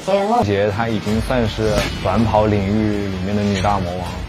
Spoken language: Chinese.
mengjie她已经算是短跑领域里面的女大魔王了。